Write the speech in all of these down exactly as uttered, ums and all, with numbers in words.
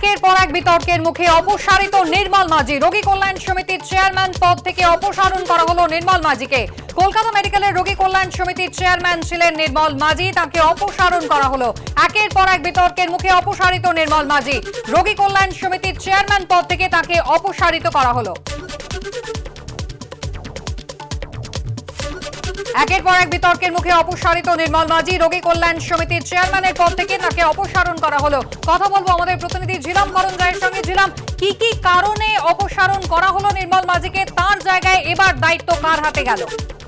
একের পর এক বিতর্কের মুখে অপসারিত নির্মল মাঝি। রোগী কল্যাণ সমিতির চেয়ারম্যান পদ থেকে অপসারণ করা হলো নির্মল মাঝিকে। কলকাতা মেডিকেলের রোগী কল্যাণ সমিতির চেয়ারম্যান ছিলেন নির্মল মাঝি, তাকে অপসারণ করা হলো। একের পর এক বিতর্কের মুখে অপসারিত নির্মল মাঝি। রোগী কল্যাণ সমিতির চেয়ারম্যান পদ থেকে তাকে অপসারিত করা হলো। একের পর এক বিতর্কের মুখে অপসারিত নির্মল মাঝি। রোগী কল্যাণ সমিতির চেয়ারম্যানের পদ থেকে তাকে অপসারণ করা হলো। কথা বলবো আমাদের প্রতিনিধি ঝিলাম করণ রায়ের সঙ্গে। ঝিলাম, কি কি কারণে অপসারণ করা হলো নির্মল মাঝিকে? তার জায়গায় এবার দায়িত্ব কার হাতে গেল?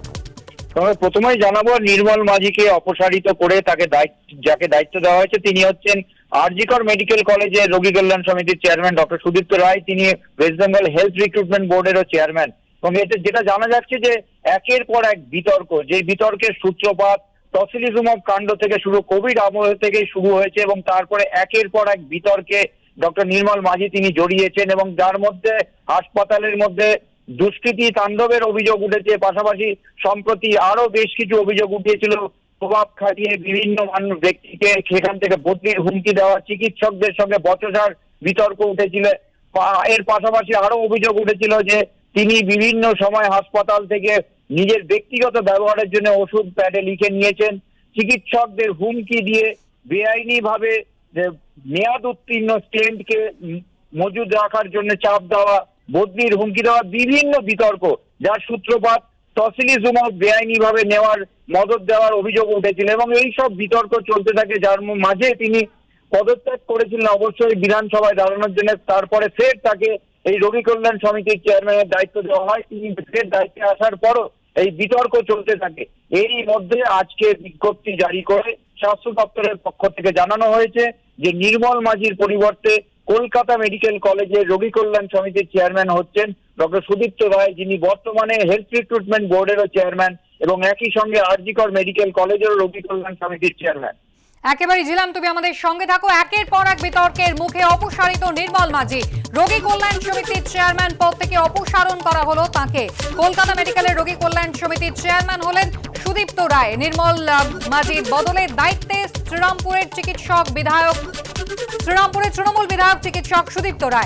তবে প্রথমেই জানাবো, নির্মল মাঝিকে অপসারিত করে তাকে যাকে দায়িত্ব দেওয়া হয়েছে তিনি হচ্ছেন আরজিকর মেডিকেল কলেজের রোগী কল্যাণ সমিতির চেয়ারম্যান ডক্টর সুদীপ্ত রায়। তিনি ওয়েস্ট বেঙ্গল হেলথ রিক্রুটমেন্ট বোর্ডেরও চেয়ারম্যান। এবং এতে যেটা জানা যাচ্ছে যে একের পর এক বিতর্ক, যে বিতর্কের সূত্রপাত টসিলিজুমব কাণ্ড থেকে শুরু, কোভিড আবহ থেকেই শুরু হয়েছে এবং তারপরে একের পর এক বিতর্কে ডক্টর নির্মল মাঝি তিনি জড়িয়েছেন এবং যার মধ্যে হাসপাতালের মধ্যে দুষ্কৃতি তাণ্ডবের অভিযোগ উঠেছে। পাশাপাশি সম্প্রতি আরো বেশ কিছু অভিযোগ উঠেছিল, প্রভাব খাটিয়ে বিভিন্ন মানুষ ব্যক্তিকে সেখান থেকে বদলির হুমকি দেওয়া, চিকিৎসকদের সঙ্গে বচসার বিতর্ক উঠেছিল। এর পাশাপাশি আরো অভিযোগ উঠেছিল যে তিনি বিভিন্ন সময় হাসপাতাল থেকে নিজের ব্যক্তিগত ব্যবহারের জন্য ওষুধ প্যাডে লিখে নিয়েছেন, চিকিৎসকদের হুমকি দিয়ে বেআইনি ভাবে মেয়াদ উত্তীর্ণ স্টেন্টকে মজুদ রাখার জন্য চাপ দেওয়া, বদলির হুমকি দেওয়া, বিভিন্ন বিতর্ক যার সূত্রপাত টসিলিজুমব বেআইনি ভাবে নেওয়ার মদত দেওয়ার অভিযোগ উঠেছিল এবং এই সব বিতর্ক চলতে থাকে, যার মাঝে তিনি পদত্যাগ করেছিলেন অবশ্যই বিধানসভায় দাঁড়ানোর জন্য। তারপরে ফের তাকে এই রোগী কল্যাণ সমিতির চেয়ারম্যানের দায়িত্ব দেওয়া হয়। তিনি ফের দায়িত্বে আসার পরও এই বিতর্ক চলতে থাকে। এরই মধ্যে আজকে বিজ্ঞপ্তি জারি করে স্বাস্থ্য দপ্তরের পক্ষ থেকে জানানো হয়েছে যে নির্মল মাঝির পরিবর্তে কলকাতা মেডিকেল কলেজের রোগী কল্যাণ সমিতির চেয়ারম্যান হচ্ছেন ডক্টর সুদীপ্ত রায়, যিনি বর্তমানে হেলথ রিক্রুটমেন্ট বোর্ডেরও চেয়ারম্যান এবং একই সঙ্গে আরজিকর মেডিকেল কলেজেরও রোগী কল্যাণ সমিতির চেয়ারম্যান। একেবারে ঝিলাম, তুমি আমাদের সঙ্গে থাকো। একের পর এক বিতর্কের মুখে অপসারিত নির্মল মাঝি। রোগী কল্যাণ সমিতির চেয়ারম্যান পদ থেকে অপসারণ করা হলো তাকে। কলকাতা মেডিকেলের রোগী কল্যাণ সমিতির চেয়ারম্যান হলেন সুদীপ্ত রায়। নির্মল মাঝির বদলে দায়িত্বে শ্রীরামপুরের চিকিৎসক বিধায়ক শ্রীরামপুরের তৃণমূল বিধায়ক চিকিৎসক সুদীপ্ত রায়।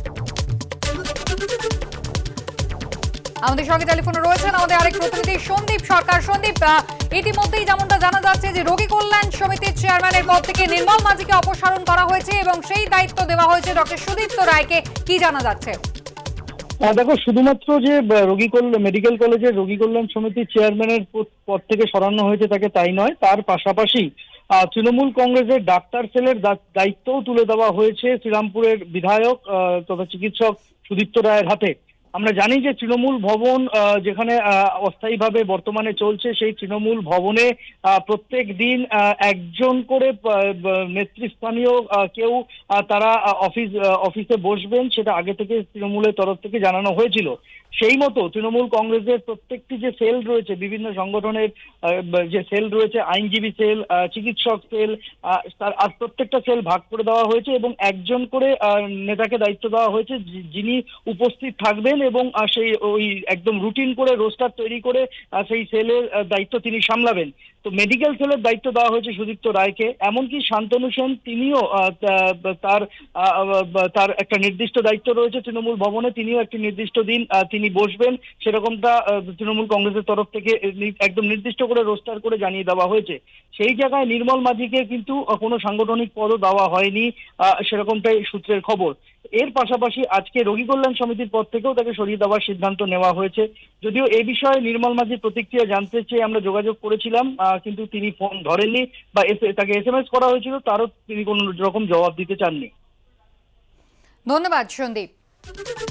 আমাদের সঙ্গে টেলিফোনে রয়েছেন আমাদের আরেক প্রতিনিধি সন্দীপ সরকার। সন্দীপ, ইতিমধ্যেই যেমনটা জানা যাচ্ছে যে রোগী কল্যাণ সমিতির চেয়ারম্যানের পদ থেকে নির্মল মাঝিকে অপসারণ করা হয়েছে এবং সেই দায়িত্ব দেওয়া হয়েছে ডক্টর সুদীপ্ত রায়কে। কি জানা যাচ্ছে? দেখো, শুধুমাত্র যে রোগী কল্যাণ মেডিকেল কলেজের রোগী কল্যাণ সমিতির চেয়ারম্যানের পদ থেকে সরানো হয়েছে তাকে তাই নয়, তার পাশাপাশি তৃণমূল কংগ্রেসের ডাক্তার সেলের দায়িত্বও তুলে দেওয়া হয়েছে শ্রীরামপুরের বিধায়ক তথা চিকিৎসক সুদীপ্ত রায়ের হাতে। আমরা জানি যে তৃণমূল ভবন যেখানে অস্থায়ীভাবে বর্তমানে চলছে, সেই তৃণমূল ভবনে প্রত্যেক দিন একজন করে নেতৃস্থানীয় কেউ তারা অফিস অফিসে বসবেন, সেটা আগে থেকে তৃণমূলের তরফ থেকে জানানো হয়েছিল। সেই মতো তৃণমূল কংগ্রেসের প্রত্যেকটি যে সেল রয়েছে, বিভিন্ন সংগঠনের যে সেল রয়েছে, আইনজীবী সেল, চিকিৎসক সেল, তার আর প্রত্যেকটা সেল ভাগ করে দেওয়া হয়েছে এবং একজন করে নেতাকে দায়িত্ব দেওয়া হয়েছে যিনি উপস্থিত থাকবেন এবং সেই ওই একদম রুটিন করে রোস্টার তৈরি করে সেই সেলের দায়িত্ব তিনি সামলাবেন। তো মেডিকেল সেলের দায়িত্ব দেওয়া হয়েছে সুদীপ্ত রায়কে। এমনকি শান্তনু সেন তিনিও তার তার একটা নির্দিষ্ট দায়িত্ব রয়েছে তৃণমূল ভবনে, তিনিও একটি নির্দিষ্ট দিন তিনি বসবেন, সেরকমটা তৃণমূল কংগ্রেসের তরফ থেকে একদম নির্দিষ্ট করে রোস্টার করে জানিয়ে দেওয়া হয়েছে। সেই জায়গায় নির্মল মাঝিকে কিন্তু কোনো সাংগঠনিক পদও দেওয়া হয়নি, সেরকমটাই সূত্রের খবর। এর পাশাপাশি আজকে রোগী কল্যাণ সমিতির পদ থেকেও তাকে সরিয়ে দেওয়ার সিদ্ধান্ত নেওয়া হয়েছে। যদিও এই বিষয়ে নির্মল মাঝির প্রতিক্রিয়া জানতে চেয়ে আমরা যোগাযোগ করেছিলাম, কিন্তু তিনি ফোন ধরেননি বা তাকে এস এম এস করা হয়েছিল, তারও তিনি কোনো রকম জবাব দিতে চাননি। ধন্যবাদ সন্দীপ।